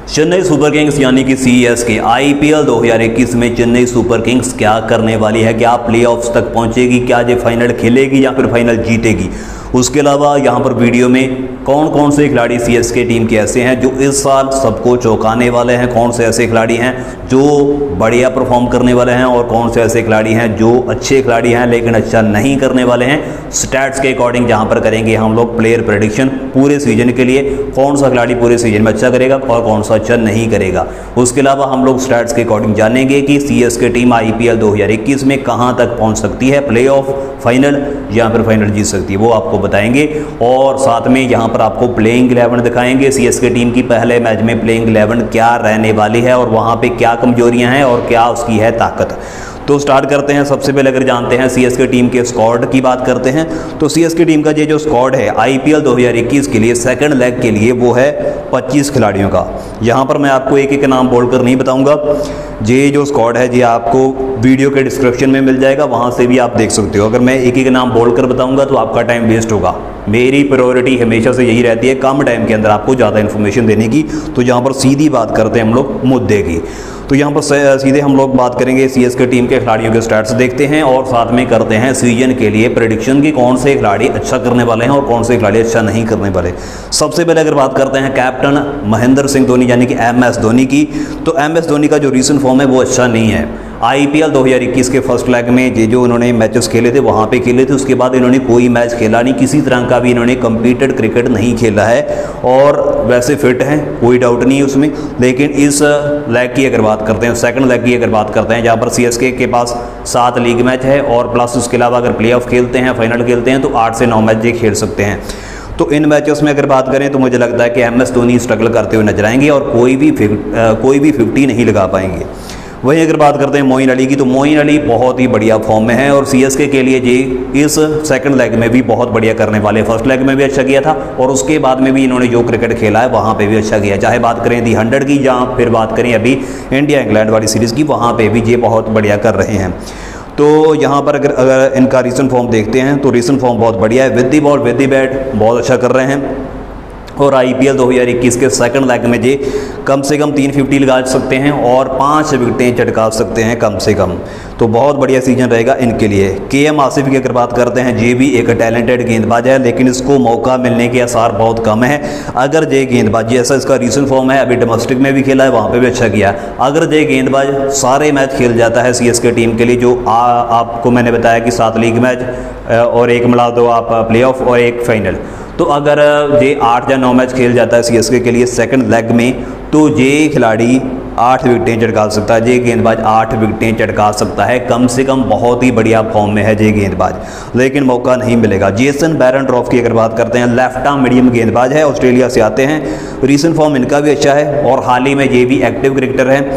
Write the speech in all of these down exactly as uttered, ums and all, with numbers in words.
Chennai super Kings यानी कि सी S के आईपीएल दो हज़ार इक्कीस में चेन्नई सुपर किंग्स क्या करने वाली है, क्या प्लेऑफ्स तक पहुंचेगी, क्या ये फाइनल खेलेगी या फिर फाइनल जीतेगी। उसके अलावा यहाँ पर वीडियो में कौन कौन से खिलाड़ी सीएसके टीम के ऐसे हैं जो इस साल सबको चौंकाने वाले हैं, कौन से ऐसे खिलाड़ी हैं जो बढ़िया परफॉर्म करने वाले हैं और कौन से ऐसे खिलाड़ी हैं जो अच्छे खिलाड़ी हैं लेकिन अच्छा नहीं करने वाले हैं। स्टैट्स के अकॉर्डिंग जहाँ पर करेंगे हम लोग प्लेयर प्रेडिक्शन पूरे सीजन के लिए, कौन सा खिलाड़ी पूरे सीजन में अच्छा करेगा और कौन सा अच्छा नहीं करेगा। उसके अलावा हम लोग स्टैट्स के अकॉर्डिंग जानेंगे कि सीएसके टीम आईपीएल दो हज़ार इक्कीस में कहाँ तक पहुँच सकती है, प्ले ऑफ, फाइनल या फिर फाइनल जीत सकती है, वो आपको बताएंगे। और साथ में यहाँ पर आपको प्लेइंग इलेवन दिखाएंगे सीएसके टीम की पहले मैच में प्लेइंग इलेवन क्या रहने वाली है और वहाँ पे क्या कमजोरियाँ हैं और क्या उसकी है ताकत। तो स्टार्ट करते हैं। सबसे पहले अगर जानते हैं सीएसके टीम के स्क्वाड की बात करते हैं तो सीएसके टीम का ये जो स्क्वाड है आईपीएल दो हज़ार इक्कीस के लिए सेकंड लेग के लिए वो है पच्चीस खिलाड़ियों का। यहाँ पर मैं आपको एक एक नाम बोलकर नहीं बताऊंगा, ये जो स्क्वाड है ये आपको वीडियो के डिस्क्रिप्शन में मिल जाएगा, वहाँ से भी आप देख सकते हो। अगर मैं एक एक नाम बोलकर बताऊंगा तो आपका टाइम वेस्ट होगा। मेरी प्रायोरिटी हमेशा से यही रहती है कम टाइम के अंदर आपको ज़्यादा इन्फॉर्मेशन देने की। तो यहाँ पर सीधी बात करते हैं हम लोग मुद्दे की। तो यहाँ पर सीधे हम लोग बात करेंगे सीएसके टीम के खिलाड़ियों के स्टैट्स देखते हैं और साथ में करते हैं सीजन के लिए प्रेडिक्शन की कौन से खिलाड़ी अच्छा करने वाले हैं और कौन से खिलाड़ी अच्छा नहीं करने वाले। सबसे पहले अगर बात करते हैं कैप्टन महेंद्र सिंह धोनी यानी कि एम एस धोनी की, तो एम एस धोनी का जो रीसेंट फॉर्म है वो अच्छा नहीं है। आईपीएल दो हज़ार इक्कीस के फर्स्ट लेग में ये जो उन्होंने मैचेस खेले थे वहाँ पे खेले थे, उसके बाद इन्होंने कोई मैच खेला नहीं, किसी तरह का भी इन्होंने कम्पीटेड क्रिकेट नहीं खेला है और वैसे फिट हैं, कोई डाउट नहीं है उसमें। लेकिन इस लेग की अगर बात करते हैं, सेकंड लेग की अगर बात करते हैं जहाँ पर सीएसके के पास सात लीग मैच है और प्लस उसके अलावा अगर प्ले ऑफ खेलते हैं, फाइनल खेलते हैं तो आठ से नौ मैच ये खेल सकते हैं। तो इन मैचेस में अगर बात करें तो मुझे लगता है कि एम एस धोनी स्ट्रगल करते हुए नजर आएंगे और कोई भी कोई भी फिफ्टी नहीं लगा पाएंगे। वहीं अगर बात करते हैं मोइन अली की, तो मोइन अली बहुत ही बढ़िया फॉर्म में है और सीएसके के लिए जी इस सेकंड लेग में भी बहुत बढ़िया करने वाले। फर्स्ट लेग में भी अच्छा किया था और उसके बाद में भी इन्होंने जो क्रिकेट खेला है वहाँ पे भी अच्छा किया, चाहे बात करें दी हंड्रेड की या फिर बात करें अभी इंडिया इंग्लैंड वाली सीरीज़ की, वहाँ पर भी ये बहुत बढ़िया कर रहे हैं। तो यहाँ पर अगर अगर इनका रीसेंट फॉर्म देखते हैं तो रीसेंट फॉर्म बहुत बढ़िया है, with the ball with the bat बहुत अच्छा कर रहे हैं। और आईपीएल दो हज़ार इक्कीस के सेकंड लेग में जी कम से कम तीन फिफ्टी लगा सकते हैं और पाँच विकेटें चटका सकते हैं कम से कम। तो बहुत बढ़िया सीजन रहेगा इनके लिए। के एम आसिफ की अगर बात करते हैं, ये भी एक टैलेंटेड गेंदबाज है लेकिन इसको मौका मिलने के आसार बहुत कम है। अगर ये गेंदबाज जैसा इसका रीसेंट फॉर्म है, अभी डोमेस्टिक में भी खेला है, वहाँ पे भी अच्छा किया, अगर ये गेंदबाज सारे मैच खेल जाता है सीएसके टीम के लिए, जो आ, आपको मैंने बताया कि सात लीग मैच और एक मिला दो आप प्ले ऑफ और एक फाइनल, तो अगर ये आठ या नौ मैच खेल जाता है सीएसके के लिए सेकंड लेग में तो ये खिलाड़ी आठ विकेटें चटका सकता है, ये गेंदबाज आठ विकेटें चटका सकता है कम से कम। बहुत ही बढ़िया फॉर्म में है ये गेंदबाज, लेकिन मौका नहीं मिलेगा। जेसन बैरन ट्रॉफ की अगर बात करते हैं, लेफ्ट आर्म मीडियम गेंदबाज है, ऑस्ट्रेलिया से आते हैं, रीसेंट फॉर्म इनका भी अच्छा है और हाल ही में ये भी एक्टिव क्रिकेटर है।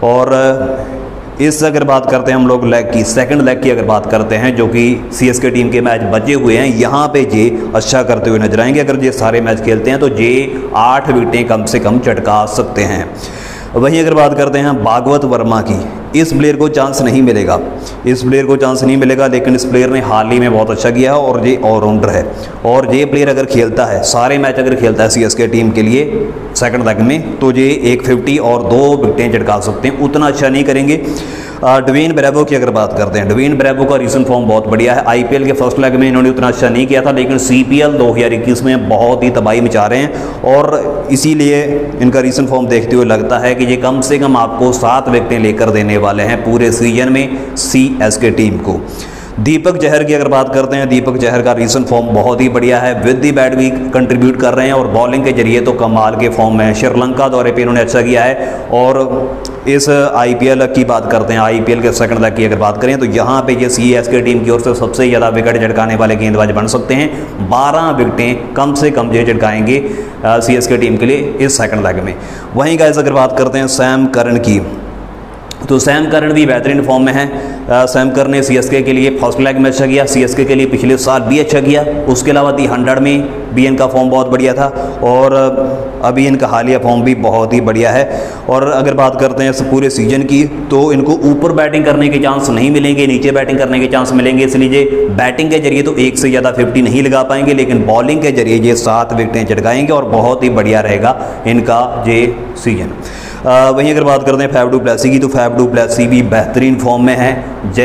और इस अगर बात करते हैं हम लोग लेग की, सेकंड लेग की अगर बात करते हैं जो कि सीएसके टीम के मैच बचे हुए हैं, यहाँ पे जे अच्छा करते हुए नजर आएंगे। अगर ये सारे मैच खेलते हैं तो जे आठ विकेटें कम से कम चटका सकते हैं। वहीं अगर बात करते हैं भागवत वर्मा की, इस प्लेयर को चांस नहीं मिलेगा, इस प्लेयर को चांस नहीं मिलेगा लेकिन इस प्लेयर ने हाल ही में बहुत अच्छा किया है और ये ऑलराउंडर है। और ये प्लेयर अगर खेलता है, सारे मैच अगर खेलता है सीएसके टीम के लिए सेकंड लेग में, तो ये एक फिफ्टी और दो विकेटें चटका सकते हैं, उतना अच्छा नहीं करेंगे। डवेन ब्रेवो की अगर बात करते हैं, डवेन ब्रेवो का रीसेंट फॉर्म बहुत बढ़िया है। आईपीएल के फर्स्ट लेग में इन्होंने उतना अच्छा नहीं किया था लेकिन सीपीएल दो हज़ार इक्कीस में बहुत ही तबाही मचा रहे हैं और इसीलिए इनका रीसेंट फॉर्म देखते हुए लगता है कि ये कम से कम आपको सात विकेटें लेकर देने वाले हैं पूरे सीजन में सीएसके टीम को। दीपक चहर की अगर बात करते हैं, दीपक चहर का रीसेंट फॉर्म बहुत ही बढ़िया है, विद दी बैट भी कंट्रीब्यूट कर रहे हैं और बॉलिंग के जरिए तो कमाल के फॉर्म में है। श्रीलंका दौरे पे इन्होंने अच्छा किया है। और इस आईपीएल की बात करते हैं, आईपीएल के सेकंड लेग की अगर बात करें तो यहाँ पे ये सीएसके टीम की ओर से सबसे ज़्यादा विकेट चटकाने वाले गेंदबाज बन सकते हैं। बारह विकेटें कम से कम ये चटकाएंगे सीएसके टीम के लिए इस सेकंड लेग में। वहीं गाइस अगर बात करते हैं सैम करन की, तो सैम करन भी बेहतरीन फॉर्म में है। सैम करन ने सीएसके के लिए फर्स्ट लेग में अच्छा किया, सीएसके के लिए पिछले साल भी अच्छा किया। उसके अलावा दी हंड्रेड में भी इनका फॉर्म बहुत बढ़िया था और अभी इनका हालिया फॉर्म भी बहुत ही बढ़िया है। और अगर बात करते हैं इस पूरे सीजन की तो इनको ऊपर बैटिंग करने के चांस नहीं मिलेंगे, नीचे बैटिंग करने के चांस मिलेंगे। इसलिए बैटिंग के जरिए तो एक से ज़्यादा फिफ्टी नहीं लगा पाएंगे, लेकिन बॉलिंग के जरिए ये सात विकेटें चटकाएंगे और बहुत ही बढ़िया रहेगा इनका ये सीजन। वहीं अगर बात करते हैं फैफ डू प्लेसी की तो फैफ डू प्लेसी भी बेहतरीन फॉर्म में है।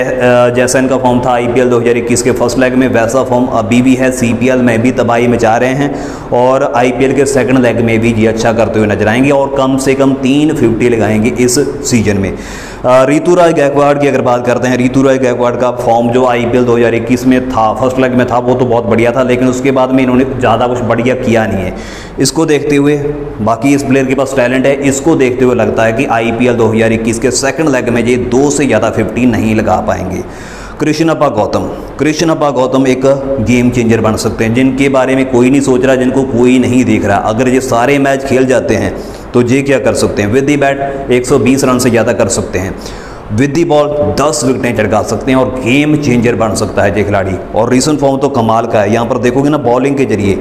जै जैसा इनका फॉर्म था आईपीएल दो हज़ार इक्कीस के फर्स्ट लेग में, वैसा फॉर्म अभी भी है। सीपीएल में भी तबाही मचा रहे हैं और आईपीएल के सेकंड लेग में भी ये अच्छा करते हुए नजर आएंगे और कम से कम तीन फिफ्टी लगाएंगे इस सीजन में। ऋतुराज गायकवाड़ की अगर बात करते हैं, ऋतुराज गायकवाड़ का फॉर्म जो आईपीएल दो हज़ार इक्कीस में था, फर्स्ट लेग में था, वो तो बहुत बढ़िया था, लेकिन उसके बाद में इन्होंने ज़्यादा कुछ बढ़िया किया नहीं है। इसको देखते हुए, बाकी इस प्लेयर के पास टैलेंट है, इसको देखते हुए लगता है कि आईपीएल दो हज़ार इक्कीस के सेकंड लेग में ये दो से ज़्यादा फिफ्टी नहीं लगा पाएंगे। कृष्णप्पा गौतम कृष्णप्पा गौतम एक गेम चेंजर बन सकते हैं, जिनके बारे में कोई नहीं सोच रहा, जिनको कोई नहीं देख रहा। अगर ये सारे मैच खेल जाते हैं तो ये क्या कर सकते हैं, विद दी बैट एक सौ बीस रन से ज़्यादा कर सकते हैं, विद दी बॉल दस विकेटें चढ़का सकते हैं और गेम चेंजर बन सकता है ये खिलाड़ी। और रीसेंट फॉर्म तो कमाल का है। यहाँ पर देखोगे ना, बॉलिंग के जरिए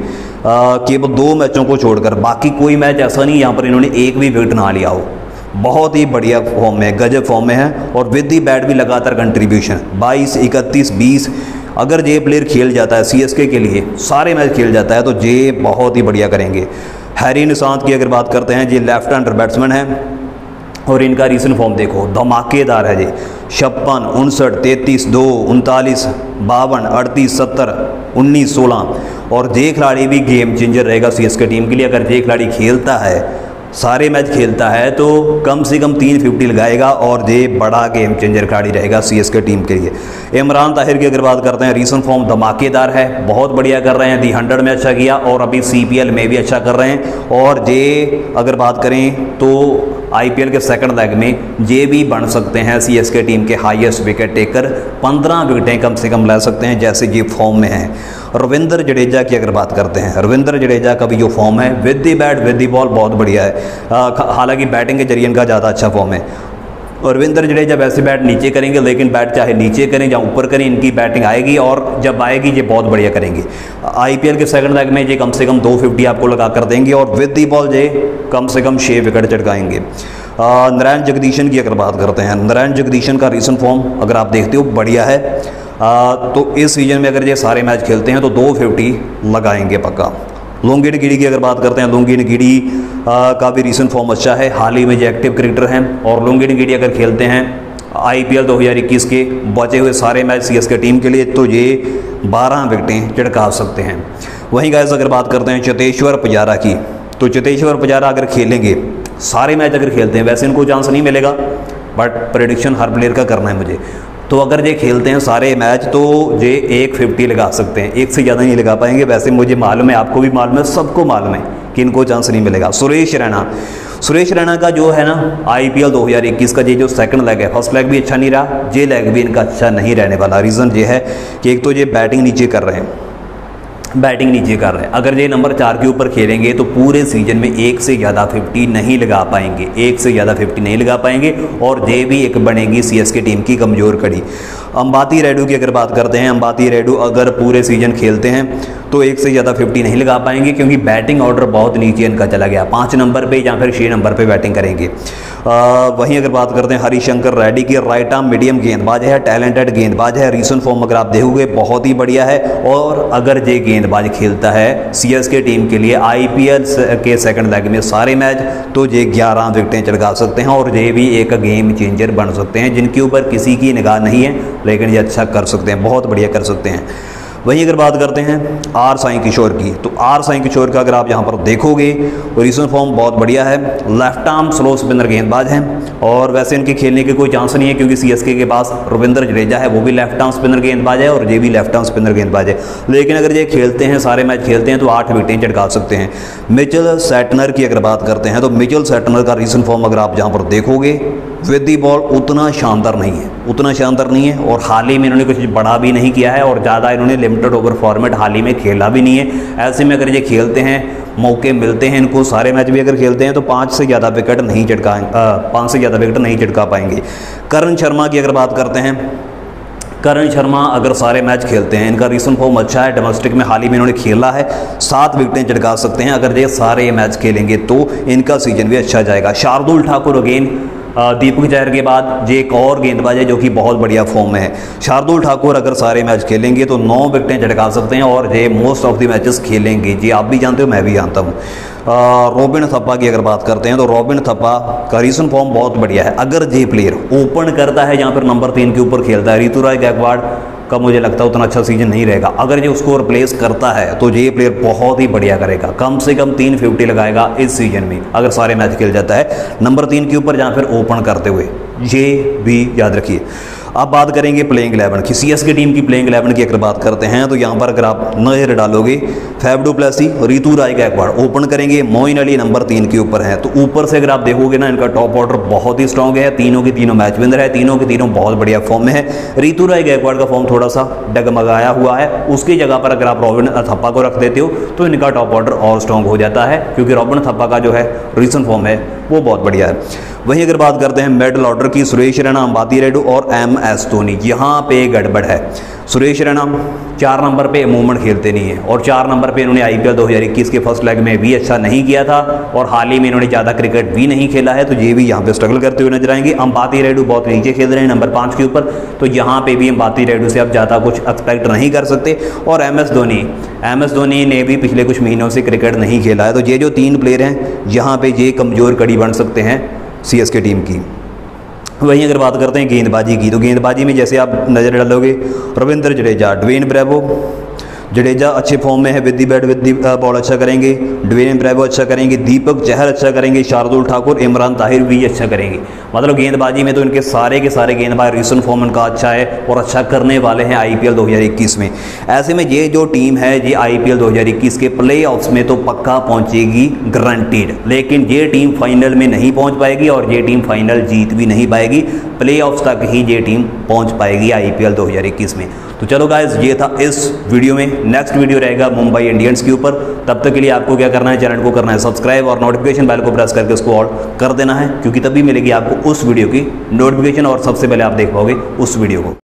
केवल दो मैचों को छोड़कर बाकी कोई मैच ऐसा नहीं यहाँ पर इन्होंने एक भी विकेट ना लिया हो। बहुत ही बढ़िया फॉर्म में, गजब फॉर्म में है और विद दी बैट भी लगातार कंट्रीब्यूशन बाईस, इकतीस, बीस। अगर ये प्लेयर खेल जाता है सीएसके के लिए, सारे मैच खेल जाता है, तो ये बहुत ही बढ़िया करेंगे। हैरी निशांत की अगर बात करते हैं, ये लेफ्ट हैंडर बैट्समैन है और इनका रीसेंट फॉर्म देखो, धमाकेदार है ये। छप्पन, उनसठ, तैंतीस, दो, उनतालीस, बावन, अड़तीस, सत्तर, उन्नीस, सोलह। और ये खिलाड़ी भी गेम चेंजर रहेगा सीएसके टीम के लिए। अगर ये खिलाड़ी खेलता है, सारे मैच खेलता है, तो कम से कम तीन फिफ्टी लगाएगा और ये बड़ा गेम चेंजर खिलाड़ी रहेगा सीएसके टीम के लिए। इमरान ताहिर की अगर बात करते हैं, रीसेंट फॉर्म धमाकेदार है, बहुत बढ़िया कर रहे हैं। दी हंड्रेड में अच्छा किया और अभी सीपीएल में भी अच्छा कर रहे हैं। और ये अगर बात करें तो आईपीएल के सेकंड लेग में ये भी बन सकते हैं सीएसके टीम के हाईएस्ट विकेट टेकर, पंद्रह विकेटें कम से कम ला सकते हैं, जैसे ये फॉर्म में है। रविंद्र जडेजा की अगर बात करते हैं, रविंद्र जडेजा का भी जो फॉर्म है, with the bat with the ball बहुत बढ़िया है। हालांकि बैटिंग के जरिए इनका ज़्यादा अच्छा फॉर्म है। और रविंद्र जडेजा वैसे बैट नीचे करेंगे, लेकिन बैट चाहे नीचे करें या ऊपर करें, इनकी बैटिंग आएगी और जब आएगी ये बहुत बढ़िया करेंगे। आईपीएल के सेकंड लेग में ये कम से कम दो फिफ्टी आपको लगा कर देंगे और विद दी बॉल ये कम से कम छः विकेट चटकाएंगे। नारायण जगदीशन की अगर बात करते हैं, नारायण जगदीशन का रीसेंट फॉर्म अगर आप देखते हो बढ़िया है। आ, तो इस सीजन में अगर ये सारे मैच खेलते हैं तो दो फिफ्टी लगाएंगे पक्का। लोंगिन गिडी की अगर बात करते हैं, लोंगिन गिडी का भी रीसेंट फॉर्म अच्छा है, हाल ही में जो एक्टिव क्रिकेटर हैं। और लोंगिन गिडी अगर खेलते हैं आईपीएल दो हज़ार इक्कीस के बचे हुए सारे मैच सीएसके टीम के लिए, तो ये बारह विकेटें चटका सकते हैं। वहीं गाइस अगर बात करते हैं चेतेश्वर पुजारा की, तो चेतेश्वर पुजारा अगर खेलेंगे, सारे मैच अगर खेलते हैं, वैसे इनको चांस नहीं मिलेगा, बट प्रेडिक्शन हर प्लेयर का करना है मुझे, तो अगर ये खेलते हैं सारे मैच तो ये एक फिफ्टी लगा सकते हैं, एक से ज़्यादा नहीं लगा पाएंगे। वैसे मुझे मालूम है, आपको भी मालूम है, सबको मालूम है कि इनको चांस नहीं मिलेगा। सुरेश रैना सुरेश रैना का जो है ना आईपीएल दो हज़ार इक्कीस का ये जो सेकंड लेग है, फर्स्ट लेग भी अच्छा नहीं रहा, ये लेग भी इनका अच्छा नहीं रहने वाला। रीज़न ये है कि एक तो ये बैटिंग नीचे कर रहे हैं, बैटिंग नीचे कर रहे हैं। अगर ये नंबर चार के ऊपर खेलेंगे तो पूरे सीजन में एक से ज़्यादा फिफ्टी नहीं लगा पाएंगे, एक से ज़्यादा फिफ्टी नहीं लगा पाएंगे और ये भी एक बनेगी सीएसके टीम की कमज़ोर कड़ी। अंबाती रेड्डू की अगर बात करते हैं, अंबाती रेड्डू अगर पूरे सीजन खेलते हैं तो एक से ज़्यादा फिफ्टी नहीं लगा पाएंगे, क्योंकि बैटिंग ऑर्डर बहुत नीचे इनका चला गया, पाँच नंबर पे या फिर छः नंबर पे बैटिंग करेंगे। आ, वहीं अगर बात करते हैं हरिशंकर रेड्डी की, राइट आर्म मीडियम गेंदबाज है, टैलेंटेड गेंदबाज है, रीसेंट फॉर्म अगर आप देखोगे बहुत ही बढ़िया है। और अगर ये गेंदबाज खेलता है सीएसके टीम के लिए आईपीएल के सेकंड लेग में सारे मैच, तो ये ग्यारह विकेटें चढ़ा सकते हैं और ये भी एक गेम चेंजर बन सकते हैं, जिनके ऊपर किसी की निगाह नहीं है, लेकिन ये अच्छा कर सकते हैं, बहुत बढ़िया कर सकते हैं। वहीं अगर बात करते हैं आर साईं किशोर की, तो आर साईं किशोर का अगर आप यहाँ पर देखोगे तो रीसेंट फॉर्म बहुत बढ़िया है, लेफ्ट आर्म स्लो स्पिनर गेंदबाज हैं और वैसे इनके खेलने के कोई चांस नहीं है, क्योंकि सीएसके के पास रविंद्र जडेजा है, वो भी लेफ्ट आर्म स्पिनर गेंदबाज है और ये भी लेफ्ट आर्म स्पिनर गेंदबाज है। लेकिन अगर ये खेलते हैं, सारे मैच खेलते हैं, तो आठ विकेटें चटका सकते हैं। मिचेल सैटनर की अगर बात करते हैं, तो मिचेल सैटनर का रीसेंट फॉर्म अगर आप यहाँ पर देखोगे विद दी बॉल उतना शानदार नहीं है, उतना शानदार नहीं है और हाल ही में इन्होंने कुछ बड़ा भी नहीं किया है और ज़्यादा इन्होंने लिमिटेड ओवर फॉर्मेट हाल ही में खेला भी नहीं है। ऐसे में अगर ये खेलते हैं, मौके मिलते हैं इनको, सारे मैच भी अगर खेलते हैं तो पाँच से ज़्यादा विकेट नहीं चटका पाँच से ज़्यादा विकेट नहीं चटका पाएंगे। करण शर्मा की अगर बात करते हैं, करण शर्मा अगर सारे मैच खेलते हैं, इनका रिसेंट फॉर्म अच्छा है, डोमेस्टिक में हाल ही में इन्होंने खेला है, सात विकेटें चटका सकते हैं। अगर ये सारे ये मैच खेलेंगे तो इनका सीजन भी अच्छा जाएगा। शार्दुल ठाकुर अगेन दीपक चहर के बाद जे एक और गेंदबाज है जो कि बहुत बढ़िया फॉर्म में है। शार्दुल ठाकुर अगर सारे मैच खेलेंगे तो नौ विकेटें चटका सकते हैं और ये मोस्ट ऑफ द मैचेस खेलेंगे। जी आप भी जानते हो, मैं भी जानता हूँ। रॉबिन थप्पा की अगर बात करते हैं तो रॉबिन थप्पा का रीसेंट फॉर्म बहुत बढ़िया है। अगर ये प्लेयर ओपन करता है, जहाँ पर नंबर तीन के ऊपर खेलता है, ऋतुराज गायकवाड़ का मुझे लगता है उतना अच्छा सीजन नहीं रहेगा। अगर ये उसको रिप्लेस करता है तो ये प्लेयर बहुत ही बढ़िया करेगा, कम से कम तीन फिफ्टी लगाएगा इस सीजन में अगर सारे मैच खेल जाता है नंबर तीन के ऊपर, जहाँ फिर ओपन करते हुए। ये भी याद रखिए। अब बात करेंगे प्लेइंग इलेवन की, सी एस के टीम की प्लेइंग इलेवन की अगर बात करते हैं तो यहाँ पर अगर आप नजर डालोगे, Faf du Plessis, Ruturaj Gaikwad open करेंगे, मोइन अली नंबर तीन के ऊपर है। तो ऊपर से अगर आप देखोगे ना, इनका टॉप ऑर्डर बहुत ही स्ट्रॉन्ग है, तीनों के तीनों मैच विनर है, तीनों के तीनों बहुत बढ़िया फॉर्म में है। ऋतुराज गायकवाड़ का फॉर्म थोड़ा सा डगमगाया हुआ है, उसकी जगह पर अगर आप रॉबिन थप्पा को रख देते हो तो इनका टॉप ऑर्डर और स्ट्रॉन्ग हो जाता है, क्योंकि रॉबिन थप्पा का जो है रीसेंट फॉर्म है वो बहुत बढ़िया है। वहीं अगर बात करते हैं मिडिल ऑर्डर की, सुरेश रैना, अंबाती रायडू और एम एस धोनी, यहाँ पे गड़बड़ है। सुरेश रैना चार नंबर पे मूवमेंट खेलते नहीं है और चार नंबर पे इन्होंने आईपीएल दो हज़ार इक्कीस के फर्स्ट लेग में भी अच्छा नहीं किया था और हाल ही में इन्होंने ज़्यादा क्रिकेट भी नहीं खेला है, तो ये भी यहाँ पे स्ट्रगल करते हुए नजर आएंगे। अंबाती रायडू बहुत नीचे खेल रहे हैं नंबर पाँच के ऊपर, तो यहाँ पे भी अंबाती रायडू से आप ज़्यादा कुछ एक्सपेक्ट नहीं कर सकते। और M S Dhoni M S Dhoni ने भी पिछले कुछ महीनों से क्रिकेट नहीं खेला है, तो ये जो तीन प्लेयर हैं यहाँ पे ये कमज़ोर कड़ी बन सकते हैं सी एस के टीम की। वहीं अगर बात करते हैं गेंदबाजी की, तो गेंदबाजी में जैसे आप नज़र डालोगे, रविंद्र जडेजा, ड्वेन ब्रेवो, जडेजा अच्छे फॉर्म में है, with the bat with the ball अच्छा करेंगे, ड्वेन ब्रेवो अच्छा करेंगे, दीपक चहर अच्छा करेंगे, शार्दुल ठाकुर, इमरान ताहिर भी अच्छा करेंगे। मतलब गेंदबाजी में तो इनके सारे के सारे गेंदबाज रीसेंट फॉर्म इनका अच्छा है और अच्छा करने वाले हैं आईपीएल दो हज़ार इक्कीस में। ऐसे में ये जो टीम है ये आईपीएल दो हज़ार इक्कीस के प्ले ऑफ्स में तो पक्का पहुंचेगी गारंटीड, लेकिन ये टीम फाइनल में नहीं पहुंच पाएगी और ये टीम फाइनल जीत भी नहीं पाएगी, प्ले ऑफ्स तक ही ये टीम पहुंच पाएगी आईपीएल दो हज़ार इक्कीस में। तो चलो गाइस, ये था इस वीडियो में। नेक्स्ट वीडियो रहेगा मुंबई इंडियंस के ऊपर। तब तक के लिए आपको क्या करना है, चैनल को करना है सब्सक्राइब और नोटिफिकेशन बेल को प्रेस करके उसको ऑल कर देना है, क्योंकि तभी मिलेगी आपको उस वीडियो की नोटिफिकेशन और सबसे पहले आप देख पाओगे उस वीडियो को।